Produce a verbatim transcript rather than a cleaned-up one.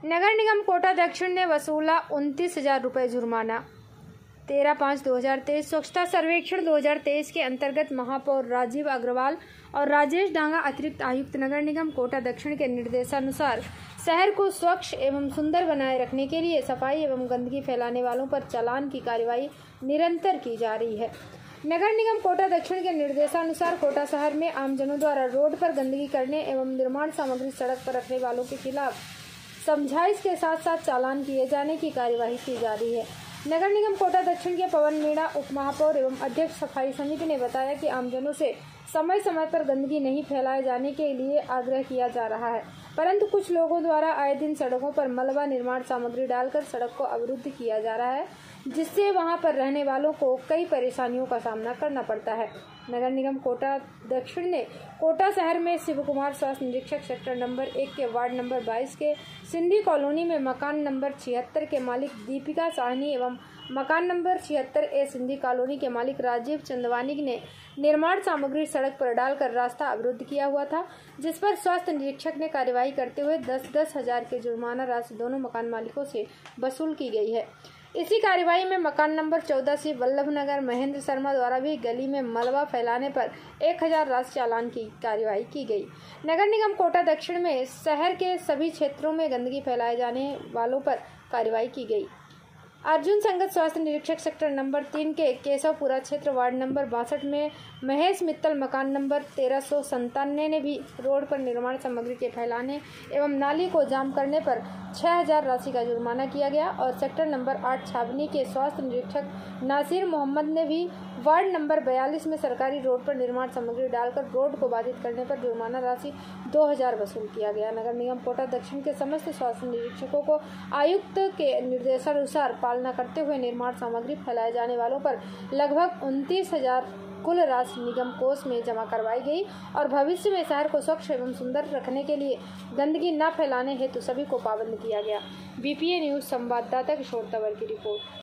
नगर निगम कोटा दक्षिण ने वसूला उनतीस हजार रुपये जुर्माना। तेरह पाँच दो हजार तेईस स्वच्छता सर्वेक्षण दो हजार तेईस के अंतर्गत महापौर राजीव अग्रवाल और राजेश डांगा अतिरिक्त आयुक्त नगर निगम कोटा दक्षिण के निर्देशानुसार शहर को स्वच्छ एवं सुंदर बनाए रखने के लिए सफाई एवं गंदगी फैलाने वालों पर चालान की कार्यवाही निरंतर की जा रही है। नगर निगम कोटा दक्षिण के निर्देशानुसार कोटा शहर में आमजनों द्वारा रोड पर गंदगी करने एवं निर्माण सामग्री सड़क पर रखने वालों के खिलाफ समझाइश के साथ साथ चालान किए जाने की कार्यवाही की जा रही है। नगर निगम कोटा दक्षिण के पवन मीणा उप महापौर एवं अध्यक्ष सफाई समिति ने बताया कि आमजनों से समय समय पर गंदगी नहीं फैलाए जाने के लिए आग्रह किया जा रहा है, परंतु कुछ लोगों द्वारा आए दिन सड़कों पर मलबा निर्माण सामग्री डालकर सड़क को अवरुद्ध किया जा रहा है, जिससे वहां पर रहने वालों को कई परेशानियों का सामना करना पड़ता है। नगर निगम कोटा दक्षिण ने कोटा शहर में शिव कुमार स्वास्थ्य निरीक्षक सेक्टर नंबर एक के वार्ड नंबर बाईस के सिंधी कॉलोनी में मकान नंबर छिहत्तर के मालिक दीपिका साहनी एवं मकान नंबर छिहत्तर ए सिंधी कॉलोनी के मालिक राजीव चंदवानी ने निर्माण सामग्री सड़क पर डालकर रास्ता अवरुद्ध किया हुआ था, जिस पर स्वास्थ्य निरीक्षक ने कार्यवाही करते हुए दस दस हजार के जुर्माना राशि दोनों मकान मालिकों से वसूल की गई है। इसी कार्यवाही में मकान नंबर चौदह से वल्लभ नगर महेंद्र शर्मा द्वारा भी गली में मलबा फैलाने पर एक हजार राशि चालान की कार्यवाही की गई। नगर निगम कोटा दक्षिण में शहर के सभी क्षेत्रों में गंदगी फैलाए जाने वालों पर कार्यवाही की गई। अर्जुन संगत स्वास्थ्य निरीक्षक सेक्टर नंबर तीन के केशवपुरा क्षेत्र वार्ड नंबर बासठ में महेश मित्तल मकान नंबर तेरह सौ संतानवे ने भी रोड पर निर्माण सामग्री के फैलाने एवं नाली को जाम करने पर छह हजार राशि का जुर्माना किया गया और सेक्टर नंबर आठ छावनी के स्वास्थ्य निरीक्षक नासिर मोहम्मद ने भी वार्ड नंबर बयालीस में सरकारी रोड पर निर्माण सामग्री डालकर रोड को बाधित करने पर जुर्माना राशि दो हजार वसूल किया गया। नगर निगम कोटा दक्षिण के समस्त स्वास्थ्य निरीक्षकों को आयुक्त के निर्देशानुसार पालना करते हुए निर्माण सामग्री फैलाए जाने वालों पर लगभग उनतीस हजार कुल राशि निगम कोष में जमा करवाई गई और भविष्य में शहर को स्वच्छ एवं सुंदर रखने के लिए गंदगी न फैलाने हेतु सभी को पाबंद किया गया। बीपीए न्यूज संवाददाता किशोर तंवर की रिपोर्ट।